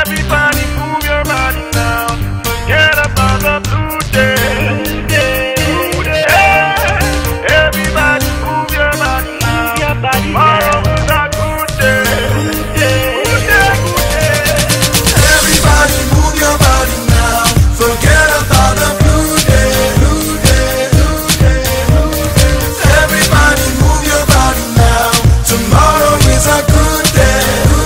Everybody move your body now. Forget about the blue day. Everybody move your body now. Tomorrow is a good day. Everybody move your body now. Forget about the blue day. Everybody move your body now. Tomorrow is a good day.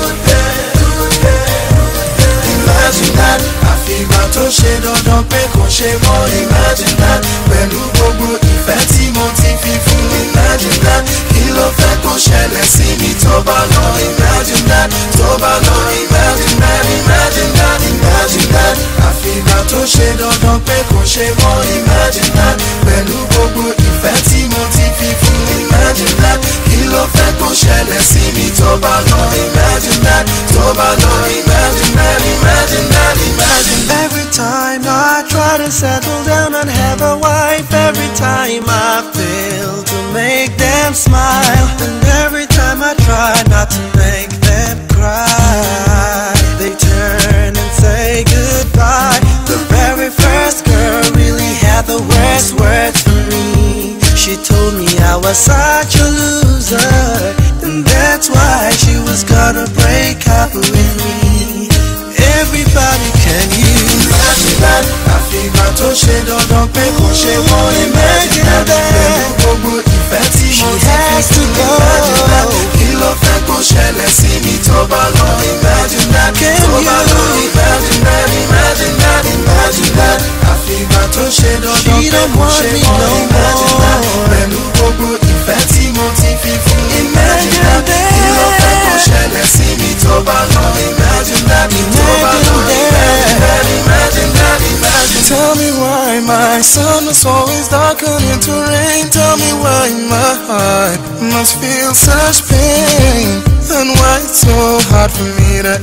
Imagine that, àfìgbà tó ṣe dandan pé kò ṣe mọ́. Imagine that, pẹ̀lú gbogbo ìfẹ́ tí mo ti fi fún. Imagine that, kí ló fẹ́ kó ṣẹlẹ̀ sí mi tó bá lọ. Imagine that, tó bá lọ. Imagine that, imagine that, imagine that, àfìgbà tó ṣe dandan pé kò ṣe mọ́. Imagine that, pẹ̀lú gbogbo ìfẹ́ tí mo ti fi fún. Imagine that, kí ló fẹ́ kó ṣẹlẹ̀ sí mi tó bá lọ. Imagine that, tó bá lọ. Imagine that, imagine that, imagine that. Every time I try to settle down and have a wife, every time I fail to make them smile, and every time I try not to make them cry, they turn and say goodbye. The very first girl really had the worst words for me. She told me I was such a loser, and that's why she was gonna break up with me. Everybody, can you imagine that? Àfìgbà tó ṣe dandan pé kò ṣe mọ́. Imagine that, pẹ̀lú gbogbo ìfẹ́ tí mo ti fi fún. Imagine that, kí ló fẹ́ kó ṣẹlẹ̀ sí mi tó bá lọ. Imagine that, tó bá lọ. Imagine that, imagine that, imagine that, àfìgbà tó ṣe dandan pé kò ṣe mọ́. Imagine that, pẹ̀lú gbogbo ìfẹ́ tí mo ti fi fún. Imagine that, kí ló fẹ́ kó ṣẹlẹ̀ sí mi tó bá lọ. Imagine that, tó bá lọ. Imagine that, imagine. tell me why my sun was always darkened into rain? Tell me why my heart must feel such pain, and why it's so hard for me to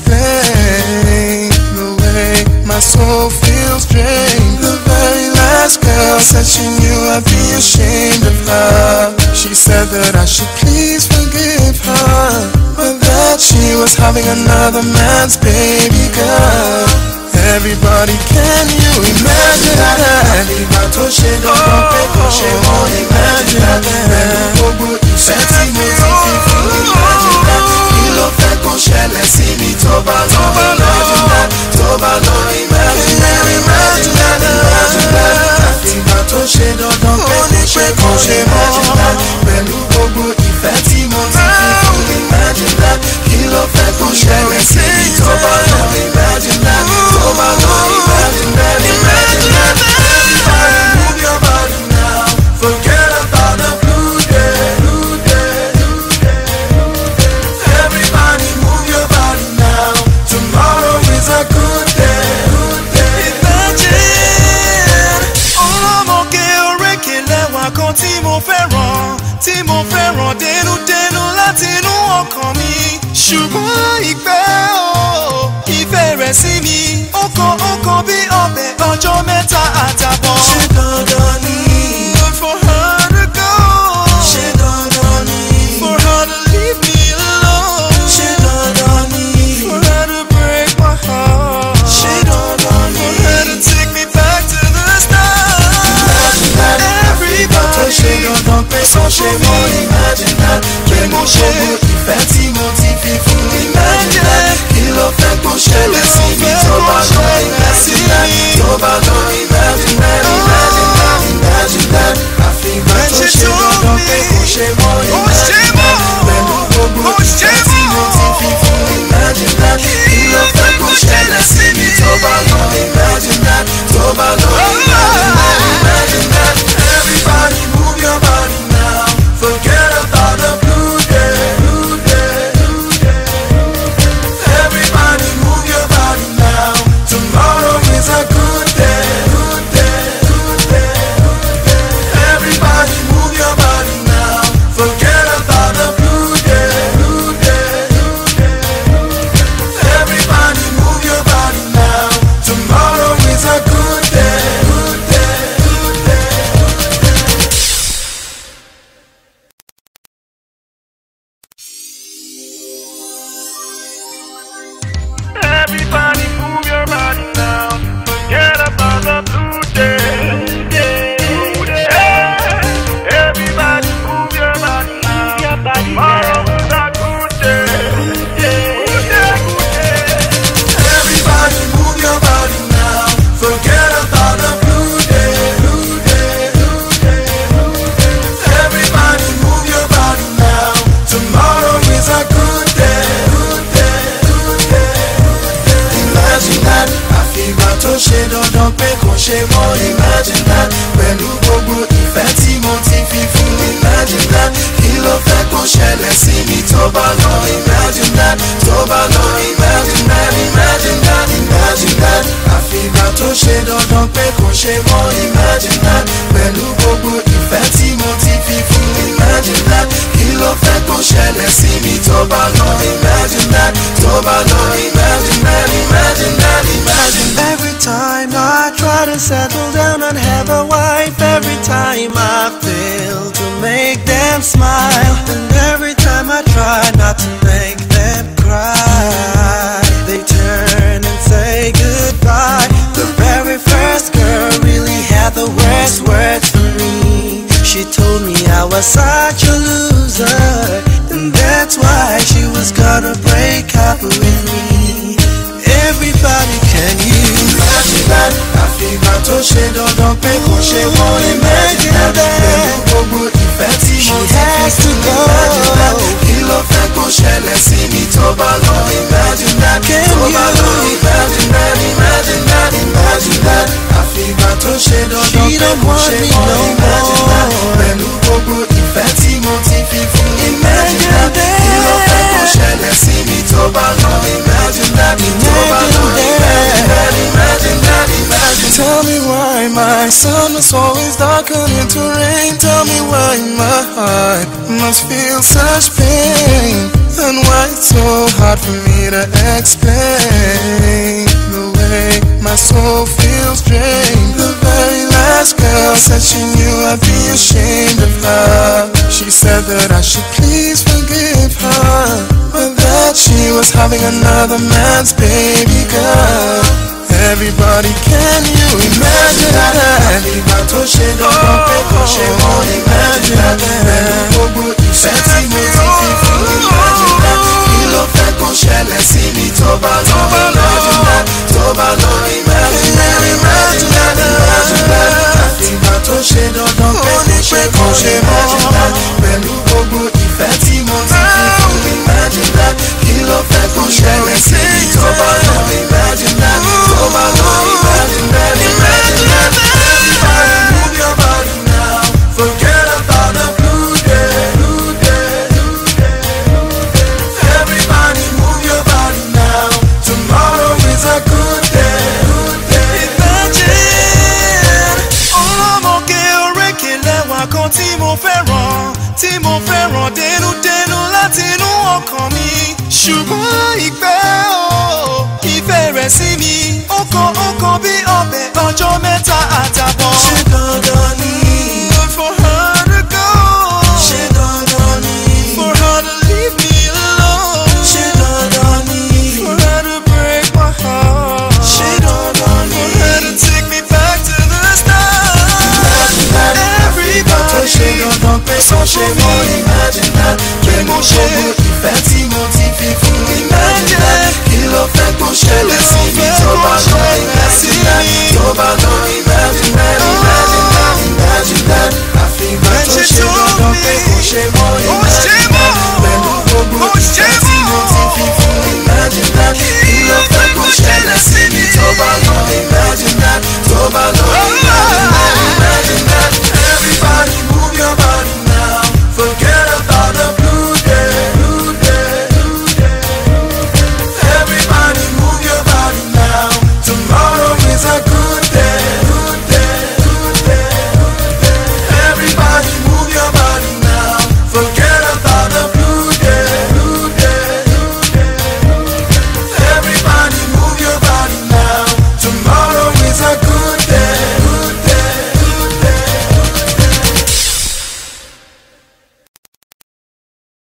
explain the way my soul feels drained. The very last girl said she knew I'd be ashamed of her. She said that I should please forgive her, but that she was having another man's baby girl. Everybody, can you imagine that? Àfìgbà tó ṣe dandan pé kò ṣe mọ́. Imagine that, pẹ̀lú gbogbo ìfẹ́ tí mo ti fi fún. Imagine that, kí ló fẹ́ kó ṣẹlẹ̀ sí mi tó bá lọ. Imagine that, tó bá lọ. Imagine that, imagine that, imagine that, àfìgbà tó ṣe dandan pé kò ṣe mọ́. Imagine that, pẹ̀lú gbogbo ìfẹ́ tí mo ti fi fún. Imagine that, kí ló fẹ́ kó ṣẹlẹ̀ sí mi tó bá lọ. Imagine that, tó bá lọ. Imagine that, imagine that. Everybody move your body now. Forget about the blue day. Everybody move your body now. Tomorrow is a good day. Imagine ọlọ́mọge orékè lẹ́wà kan tí mo fẹ́ràn dénúdénú láti inú ọkàn mi. Ṣùgbọ́n ìfẹ́ rẹ̀ sí mi ó kan bí ọbẹ̀ ọjọ́ mẹ́ta àtàbọ̀. Ṣé dandan ni for her to go? Ṣé dandan ni for her to leave me alone? Ṣé dandan ni for her to break my heart? Ṣé dandan ni for her to take me back to the start? Imagine that, àfìgbà tó ṣe dandan pé kò ṣe mọ́. Imagine that, pẹ̀lú gbogbo ìfẹ́ tí mo ti fi fún. Imagine that, kí ló fẹ́ kó ṣẹlẹ̀ sí mi tó bá lọ. Imagine that, tó bá lọ. Imagine that, imagine that, imagine that, àfìgbà tó ṣe dandan pé kò ṣe mọ́. Imagine that, pẹ̀lú gbogbo ìfẹ́ tí mo ti fi fún. Imagine that, kí ló fẹ́ kó ṣẹlẹ̀ sí mi tó bá lọ. Imagine that, tó bá lọ. Imagine that, imagine that. Everybody move your body now. Forget about the blue day. Everybody move your body now. Tomorrow is a good day. Everybody move your body now. Forget about the blue day. Everybody move your body now. Tomorrow is a good day. sun is always darkening to rain. Tell me why my heart must feel such pain, and why it's so hard for me to explain the way my soul feels drained. The very last girl said she knew I'd be ashamed of her. She said that I should please forgive her, but that she was having another man's baby girl. Everybody, can you imagine that? Ìgbà tó ṣe dandan pé kò ṣe mọ́, imagine that. Pẹ̀lú gbogbo ìfẹ́ tí mo ti fi fún, imagine that. Kí ló fẹ́ kó ṣẹlẹ̀ sí mi tó bá lọ, imagine that. Tó bá lọ, imagine that, imagine that, imagine that. Ìgbà tó ṣe dandan pé kò ṣe mọ́, imagine that. Pẹ̀lú gbogbo ìfẹ́ tí mo ti fi fún, imagine that. Kí ló fẹ́ kó ṣẹlẹ̀ sí mi tó bá lọ, imagine that. Tó bá lọ, imagine that, imagine that. Everybody move your body now. Forget about the blue day, blue day, blue day, blue day. Everybody move your body now. Tomorrow is a good day, good day. Imagine ọlọ́mọge orékè lẹ́wà kan tí mo fẹ́ràn dénúdénú láti inú ọkàn mi. Ṣùgbọ́n ìfẹ́ rẹ̀ sí mi ó kan bí ọbẹ̀ ọjọ́ mẹ́ta àtàbọ̀. Ṣé dandan ni? For her to go. Ṣé dandan ni? For her to leave me alone. Ṣé dandan ni? For her to break my heart. Ṣé dandan ni? For her to take me back to the start. Everybody tó ṣe dandan pé sọ ṣe mọ́.